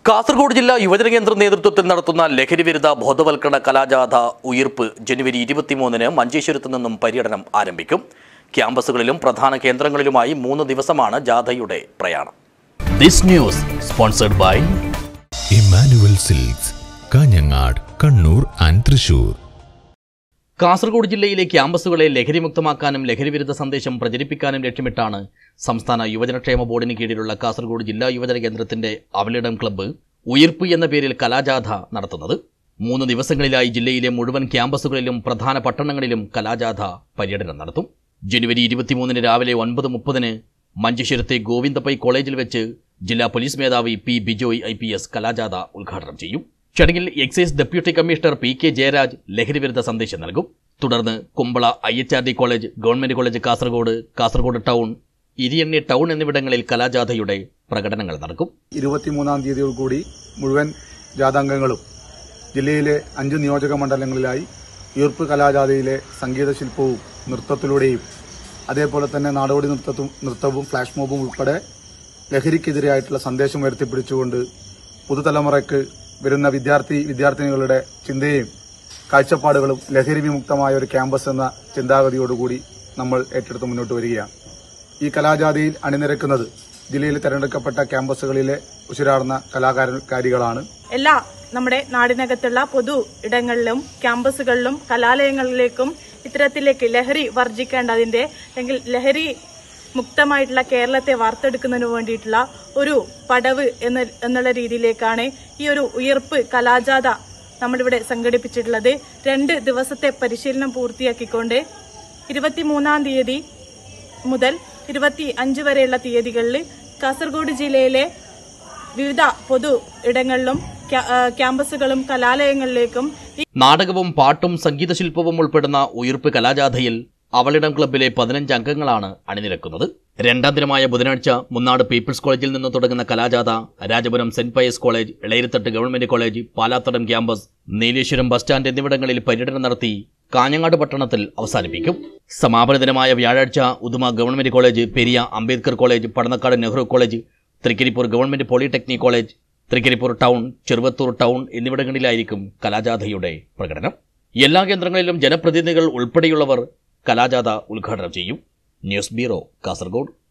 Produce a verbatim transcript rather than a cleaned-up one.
കാസർഗോഡ് ജില്ലാ യുവജന കേന്ദ്ര നേതൃത്വത്തിൽ നടത്തുന്ന ലഹരിവിരുദ്ധ ബോധവൽക്കരണ കലാജാഥ ഉയിർപ്പ് ജനുവരി ഇരുപത്തിമൂന്നിന് മഞ്ചേശ്വരത്തു നിന്നും പര്യടനം ആരംഭിക്കും. ക്യാമ്പസുകളിലും പ്രധാന കേന്ദ്രങ്ങളിലുമായി മൂന്ന് ദിവസമാണ് ജാഥയുടെ പ്രയാണം. This news sponsored by Emmanuel Silks, Kanhangad, Kannur and Thrissur. Kasaragod ജില്ലയിലെ ക്യാമ്പസുകളെ ലഹരിമുക്തമാക്കാനും ലഹരിവിരുദ്ധ സന്ദേശം പ്രചരിപ്പിക്കാനും ലക്ഷ്യമിട്ടാണ് സംസ്ഥാന യുവജനക്ഷേമ ബോർഡിന് കീഴിലുള്ള കാസർഗോഡ് ജില്ലാ യുവജന കേന്ദ്രത്തിന്റെ അവലിടം ക്ലബ്ബ് ഉയിർപ്പ് എന്ന പേരിൽ കലാജാഥ നടത്തുന്നത്. മൂന്ന് ദിവസങ്ങളിലായി ജില്ലയിലെ മുഴുവൻ ക്യാമ്പസുകളിലും പ്രധാന പട്ടണങ്ങളിലും കലാജാഥ പര്യടനം നടത്തും. ജനുവരി ഇരുപത്തിമൂന്നിന് രാവിലെ ഒൻപത് മുപ്പതിന് മഞ്ചേശ്വരത്തെ ഗോവിന്ദപ്പൈ കോളേജിൽ വെച്ച് ജില്ലാ പോലീസ് മേധാവി P Bijoy I P S കലാജാഥ ഉദ്ഘാടനം ചെയ്യും. ചടങ്ങിൽ excise deputy commissioner P K Jayaraj ലഹരിവിരുദ്ധ സന്ദേശം നൽകും. തുടർന്ന് Kumbla I H R D college, government college Kasaragod, Kasaragod town, Iriyanni town എന്നിവിടങ്ങളിൽ കലാജാഥയുടെ പ്രകടനങ്ങൾ നടക്കും. ഇരുപത്തിമൂന്നാം തീയതിയോടുകൂടി മുഴുവൻ ജാഥാംഗങ്ങളും ജില്ലയിലെ അഞ്ച് നിയോജക മണ്ഡലങ്ങളിലായി ഉയിർപ്പ് കലാജാഥയിലെ സംഗീത ശില്പവും നൃത്തത്തിലൂടെയും അതേപോലെ തന്നെ നാടോടി നൃത്തവും നൃത്തവും ഫ്ലാഷ് മോബും ഉൾപ്പെടെ ലഹരിക്കെതിരെയായിട്ടുള്ള സന്ദേശം ഉയർത്തിപ്പിടിച്ചുകൊണ്ട് പുതുതലമുറയ്ക്ക് വരുന്ന വിദ്യാർത്ഥി വിദ്യാർത്ഥിനികളുടെ ചിന്തയും കാഴ്ചപ്പാടുകളും ലഹരി വിമുക്തമായ ഒരു ക്യാമ്പസ് എന്ന ചിന്താഗതിയോടുകൂടി നമ്മൾ ഏറ്റെടുത്ത് മുന്നോട്ട് വരികയാണ്. ഈ കലാജാഥയിൽ അണിനിരക്കുന്നത് ജില്ലയിൽ തെരഞ്ഞെടുക്കപ്പെട്ട ക്യാമ്പസുകളിലെ ഉശിരാർന്ന കലാകാരികളാണ്. എല്ലാ നമ്മുടെ നാടിനകത്തുള്ള പൊതു ഇടങ്ങളിലും ക്യാമ്പസുകളിലും കലാലയങ്ങളിലേക്കും ഇത്തരത്തിലേക്ക് ലഹരി വർജിക്കേണ്ടതിന്റെ അല്ലെങ്കിൽ ലഹരി മുക്തമായിട്ടുള്ള കേരളത്തെ വാർത്തെടുക്കുന്നതിന് വേണ്ടിയിട്ടുള്ള ഒരു പടവ് എന്ന എന്നുള്ള രീതിയിലേക്കാണ് ഈ ഒരു ഉയിർപ്പ് കലാജാഥ നമ്മളിവിടെ സംഘടിപ്പിച്ചിട്ടുള്ളത്. രണ്ട് ദിവസത്തെ പരിശീലനം പൂർത്തിയാക്കിക്കൊണ്ട് ഇരുപത്തിമൂന്നാം തീയതി മുതൽ ഇരുപത്തി അഞ്ച് വരെയുള്ള തീയതികളിൽ കാസർഗോഡ് ജില്ലയിലെ വിവിധ പൊതു ഇടങ്ങളിലും ക്യാമ്പസുകളും കലാലയങ്ങളിലേക്കും നാടകവും പാട്ടും സംഗീതശില്പവും ഉൾപ്പെടുന്ന ഉയിർപ്പ് കലാജാഥയിൽ അവളിടം ക്ലബ്ബിലെ പതിനഞ്ച് അംഗങ്ങളാണ് അണിനിരക്കുന്നത്. രണ്ടാം ദിനമായ ബുധനാഴ്ച മുന്നാട് പീപ്പിൾസ് കോളേജിൽ നിന്ന് തുടങ്ങുന്ന കലാജാഥ Rajapuram saint Pius college, Elerithattu government college, Palathadam campus, Nileshwaram bus stand എന്നിവിടങ്ങളിൽ പര്യടനം നടത്തി കാഞ്ഞങ്ങാട് പട്ടണത്തിൽ അവസാനിപ്പിക്കും. സമാപന ദിനമായ വ്യാഴാഴ്ച Uduma government college, Periya Ambedkar college, Padannakkad Nehru college, Trikaripur government polytechnic college, Trikaripur town, Cheruvathur town എന്നിവിടങ്ങളിലായിരിക്കും കലാജാഥയുടെ പ്രകടനം. എല്ലാ കേന്ദ്രങ്ങളിലും ജനപ്രതിനിധികൾ ഉൾപ്പെടെയുള്ളവർ കലാജാഥ ഉദ്ഘാടനം ചെയ്യും. News bureau, Kasaragod.